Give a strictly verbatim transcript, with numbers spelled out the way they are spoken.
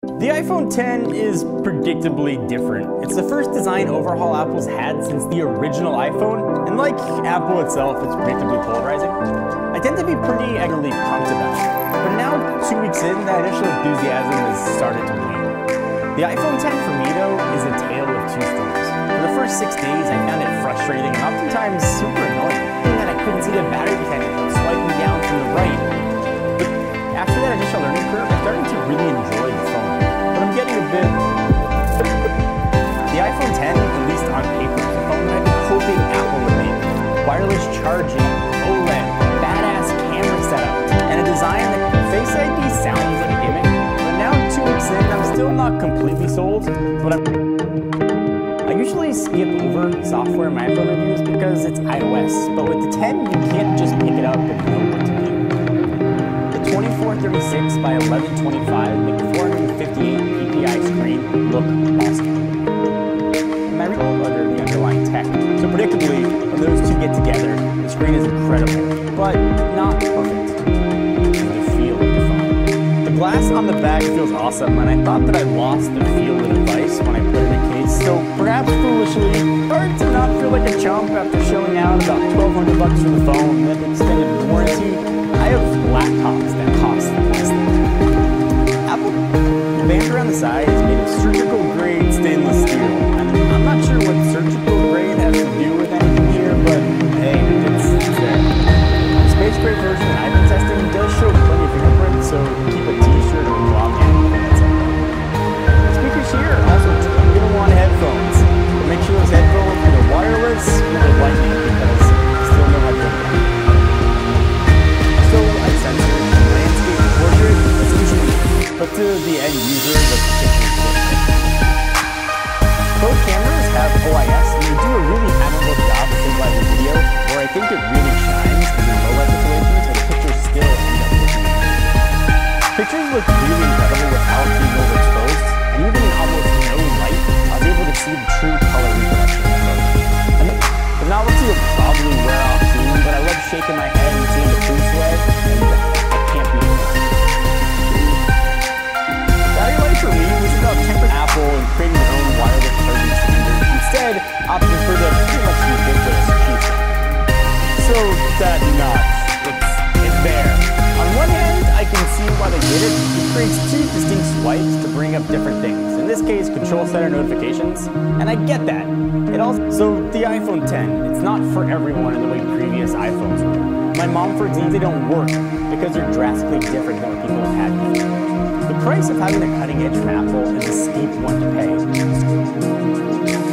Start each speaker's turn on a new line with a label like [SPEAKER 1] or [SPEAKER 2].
[SPEAKER 1] The iPhone ten is predictably different. It's the first design overhaul Apple's had since the original iPhone, and like Apple itself, it's predictably polarizing. I tend to be pretty angrily pumped about it, but now, two weeks in, that initial enthusiasm has started to wane. The iPhone ten for me, though, is a tale of two stories. For the first six days, I found it frustrating and oftentimes super annoying, thinking that I couldn't see the battery potential swiping down from the right. But after that initial learning curve, I'm starting to really enjoy the phone. I'm getting a bit... The iPhone ten, at least on paper, is a phone that I've been hoping Apple would make. Wireless charging, OLED, badass camera setup, and a design that Face I D sounds like a gimmick. But now, two weeks in, I'm still not completely sold, but I'm... I usually skip over software in my iPhone reviews because it's iOS, but with the ten, you can't just pick it up and know what to do. The twenty-four thirty-six by eleven twenty-five make the four fifty-eight P P I screen look awesome. And I recall under the underlying tech. So predictably, when those two get together, the screen is incredible, but not perfect. The feel of the phone. The glass on the back feels awesome, and I thought that I lost the feel of the device when I put it in a case, so perhaps foolishly, hard to not feel like a chump after shelling out about twelve hundred bucks for the phone and an extended warranty. I have laptops that cost less than that. Apple, the band around the side is made of surgical grade stainless steel. And I'm not sure what surgical grade has to do with anything here, but hey, it's, it's there. The space gray version that I've been testing does show plenty of fingerprints, so keep a t-shirt or a long hand when it's up. The speakers here are also you're going to want headphones. But make sure those headphones are either wireless or lightning, because I still know how to do it. But to the end user, the picture is both cameras have O I S, and they do a really admirable job of stabilizing video, where I think it really shines in low light situations, where the pictures still end up looking good. Pictures look really incredible without being overexposed, and even in almost no light, I was able to see the true color reproduction of the photo. And the, the novelty will probably wear off soon, but I love shaking my head and seeing the true swag, and I can't beat it. For me, was about tempering Apple and creating their own wireless charging standard, instead opting for the pretty much ubiquitous cheap. So that notch, it's, it's there. On one hand, I can see why they did it. It creates two distinct swipes to bring up different things. In this case, control center notifications, and I get that. It also, so the iPhone ten, it's not for everyone in the way previous iPhones were. My mom, for example, they don't work because they're drastically different than what people have had before. The price of having a cutting edge from Apple is a steep one to pay.